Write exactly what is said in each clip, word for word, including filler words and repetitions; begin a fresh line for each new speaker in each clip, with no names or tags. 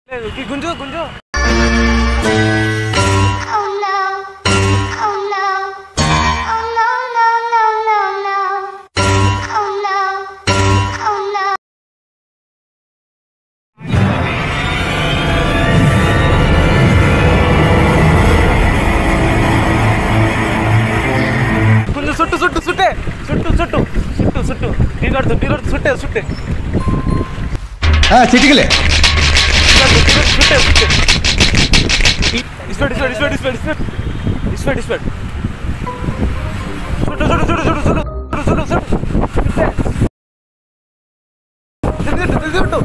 గుంజు గుంజు సుట్టు సుట్టు సుట్టే సుట్టు సుట్టు సుట్టు సుట్టు టీగడుతు టీగడుతు సుట్టే సుట్టే
చిటికలే
సుట్టే సుట్టే ఇస్పెడ్ ఇస్పెడ్ ఇస్పెడ్ ఇస్పెడ్ ఇస్పెడ్ ఇస్పెడ్ ఇస్పెడ్ సుట్టు సుట్టు సుట్టు సుట్టు సుట్టు సుట్టు సుట్టు సుట్టే సుట్టు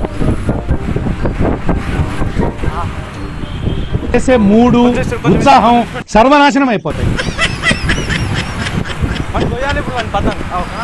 చేసే మూడు ఉత్సాహం సర్వనాశనం అయిపోతాయి.
మనం పోయాలి ఇప్పుడు మన పదం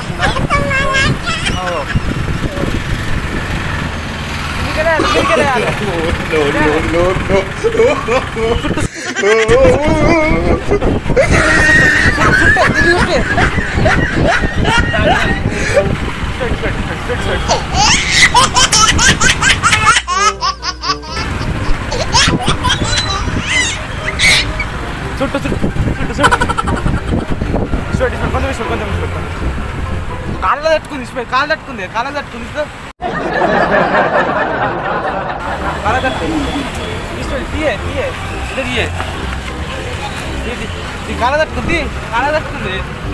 చుట్టు చుట్టు చుట్టు చుట్టు కొంచెం ఇష్టం కొంచెం ఇష్టం కాళ్ళ తట్టుకుంది ఇష్టం కాళ్ళు తట్టుకుంది కాళ్ళ తట్టుకుంది కాళ్ళ తట్టుకుంది ఇష్టం తీయే తీయే ఇదే తీయే ఈ కాళ్ళ తట్టుకుంది కాళ్ళ తట్టుకుంది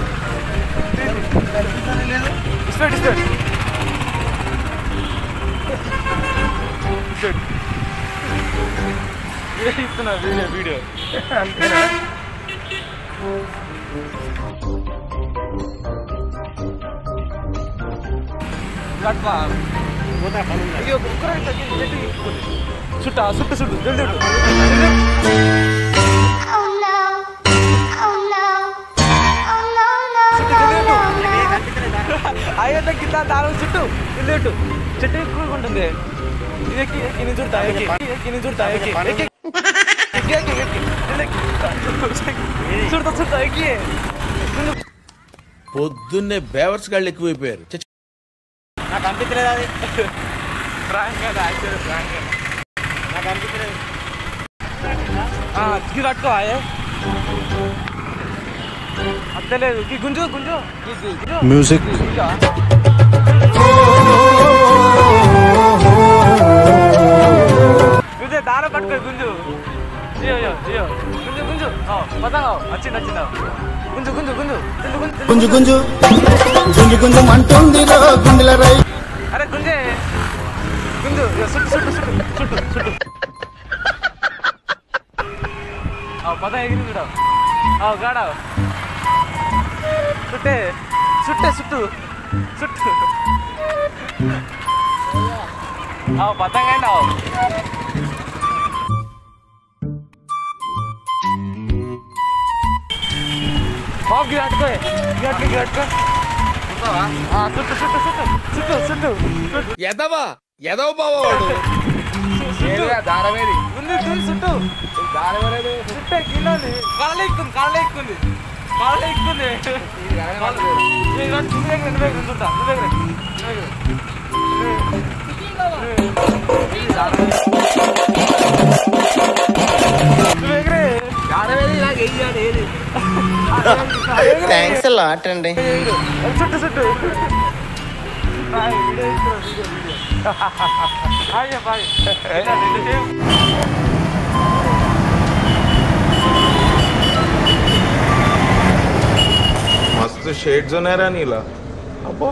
ఇష్టం ఇష్టం ఇష్టం ఇస్తున్నా వీడియో వీడియో అంతేనా చుట్టా చుట్టు చుట్టు జల్ది అయ్యో కింద దాని చుట్టూ ఇల్లు చెట్టు ఎక్కువగా ఉంటుంది ఇది ఎక్కి ఎక్కి చూడతా ఎక్కి ఎక్కి చూడతా ఎక్కి చూడతా చూడతా ఎక్కి
పొద్దున్నే బేవర్స్ గాళ్ళు ఎక్కువైపోయారు.
నాకు అనిపించలేదు అది ఫ్రాంక్ కదా యాక్చువల్ ఫ్రాంక్ నాకు అనిపించలేదు ఇది కట్టుకో ఆయే అంతలేదు గుంజు గుంజు
మ్యూజిక్
ఇదే దారం పట్టుకో గుంజు జియో జియో గుంజు గుంజు పదంగా వచ్చింది వచ్చిందా గుంజు గుంజు గుంజు
గుంజు గుంజు గుంజు గుంజు అంటుంది గుండెల రై
అరే గుంజే గుంజు చుట్టు చుట్టు చుట్టు చుట్టు చుట్టు పదం ఎగిరి చూడ గాడ చుట్టే చుట్టే చుట్టు చుట్టు పతంగా అయినావు బాబు గిరాటుకో గిరాటుకో గిరాటుకో చుట్టు చుట్టు చుట్టు చుట్టు చుట్టు
ఎదవా ఎదవ బావాడు
దారమేది ఉంది చుట్టూ దారమేది చుట్టే కిలోది కాళ్ళ ఎక్కుంది కాళ్ళ ఎక్కుంది కాళ్ళ ఎక్కుంది నువ్వే చుట్టా నువ్వే నువ్వెగరే
థ్యాంక్స్ లాట్ అండి.
చుట్టు చుట్టు
मस्त शेड्स नाही राणीला अप्पा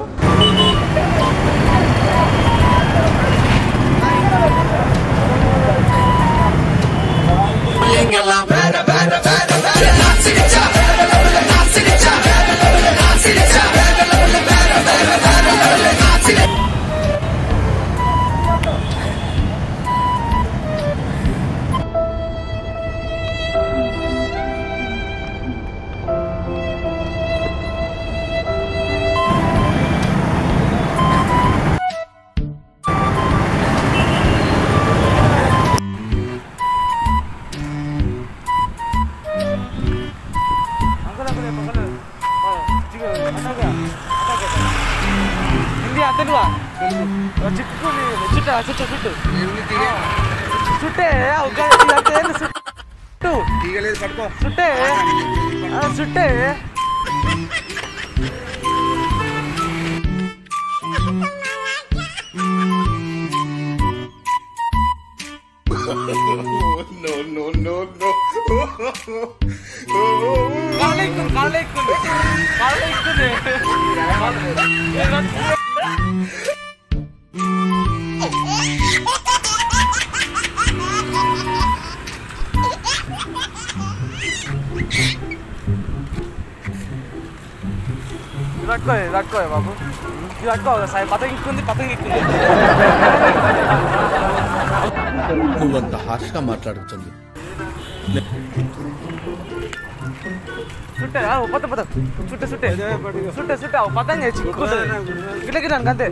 సుట్టే ఇదంతే సుట్టు
తీగలేదు పట్టుకో.
సుట్టే ఆ, సుట్టే కాళ్ళు ఎక్కుంది కాళ్ళు ఎక్కుంది కాళ్ళు ఎక్కుంది ఇది పట్టుకో ఇది పట్టుకో బాబు ఇది పట్టుకో సాయి పతంగి ఎక్కుంది పతంగి ఎక్కుంది
నువ్వంత హార్ష్గా మాట్లాడుతుంది.
చుట్టే పత పత చుట్టే చుట్టే చుట్టే చుట్టే పతంగి చిక్కుతుంది గిట్ల గిట్ల అంతే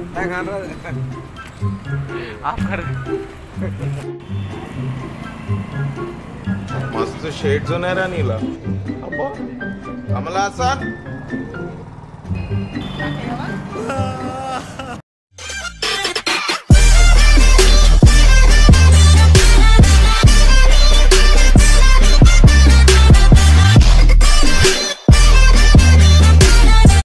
मस्त शेड्स होणार नीला अप्पा कमला हसन